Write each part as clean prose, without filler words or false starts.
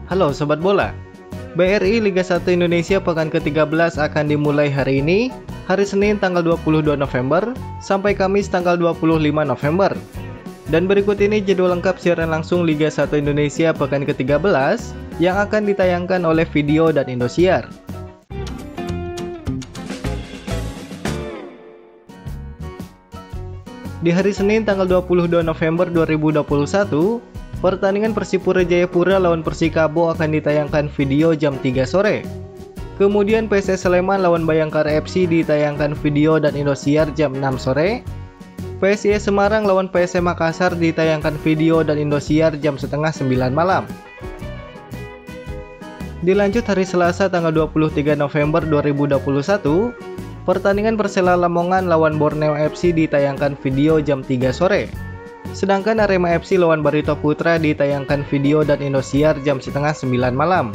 Halo Sobat Bola, BRI Liga 1 Indonesia pekan ke-13 akan dimulai hari ini, hari Senin tanggal 22 November, sampai Kamis tanggal 25 November. Dan berikut ini jadwal lengkap siaran langsung Liga 1 Indonesia pekan ke-13 yang akan ditayangkan oleh Video dan Indosiar. Di hari Senin tanggal 22 November 2021, pertandingan Persipura Jayapura lawan Persikabo akan ditayangkan video jam 3 sore. Kemudian PSS Sleman lawan Bayangkara FC ditayangkan video dan Indosiar jam 6 sore. PSIS Semarang lawan PSM Makassar ditayangkan video dan Indosiar jam setengah 9 malam. Dilanjut hari Selasa tanggal 23 November 2021, pertandingan Persela Lamongan lawan Borneo FC ditayangkan video jam 3 sore. Sedangkan Arema FC lawan Barito Putra ditayangkan video dan Indosiar jam setengah 9 malam.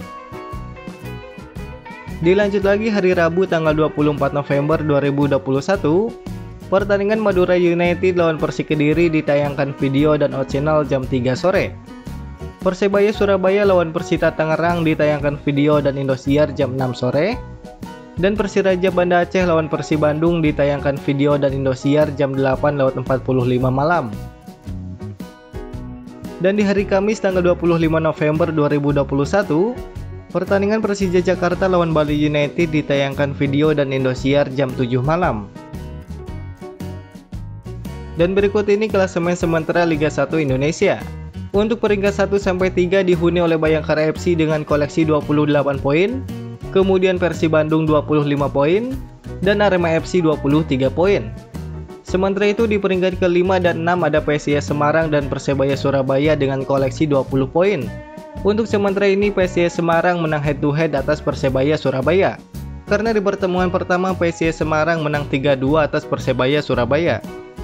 Dilanjut lagi hari Rabu tanggal 24 November 2021, pertandingan Madura United lawan Persik Kediri ditayangkan video dan Channel jam 3 sore. Persebaya Surabaya lawan Persita Tangerang ditayangkan video dan Indosiar jam 6 sore. Dan Persiraja Banda Aceh lawan Persib Bandung ditayangkan video dan Indosiar jam 8:45 malam. Dan di hari Kamis tanggal 25 November 2021, pertandingan Persija Jakarta lawan Bali United ditayangkan video dan Indosiar jam 7 malam. Dan berikut ini klasemen sementara Liga 1 Indonesia. Untuk peringkat 1-3 dihuni oleh Bayangkara FC dengan koleksi 28 poin. Kemudian Persib Bandung 25 poin, dan Arema FC 23 poin. Sementara itu di peringkat ke-5 dan 6 ada PSIS Semarang dan Persebaya Surabaya dengan koleksi 20 poin. Untuk sementara ini PSIS Semarang menang head to head atas Persebaya Surabaya. Karena di pertemuan pertama PSIS Semarang menang 3-2 atas Persebaya Surabaya.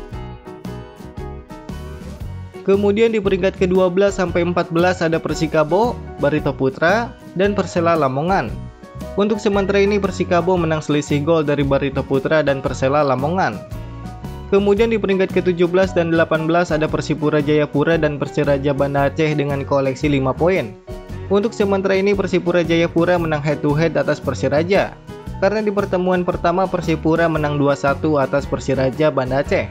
Kemudian di peringkat ke-12 sampai 14 ada Persikabo, Barito Putra, dan Persela Lamongan. Untuk sementara ini Persikabo menang selisih gol dari Barito Putra dan Persela Lamongan. Kemudian di peringkat ke-17 dan 18 ada Persipura Jayapura dan Persiraja Banda Aceh dengan koleksi 5 poin. Untuk sementara ini Persipura Jayapura menang head to head atas Persiraja. Karena di pertemuan pertama Persipura menang 2-1 atas Persiraja Banda Aceh.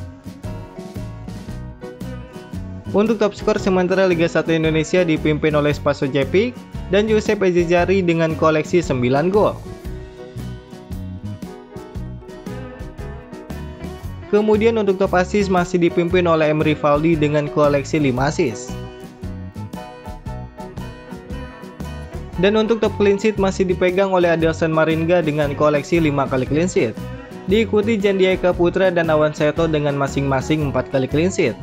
Untuk top skor sementara Liga 1 Indonesia dipimpin oleh Spaso Jepik dan Josep Ejejari dengan koleksi 9 gol. Kemudian untuk top assist masih dipimpin oleh Emery Valdi dengan koleksi 5 assist. Dan untuk top clean sheet masih dipegang oleh Adelson Maringa dengan koleksi 5 kali clean sheet. Diikuti Jandiaika Putra dan Awan Seto dengan masing-masing 4 kali clean sheet.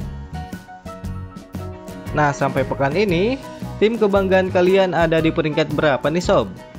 Nah, sampai pekan ini, tim kebanggaan kalian ada di peringkat berapa nih sob?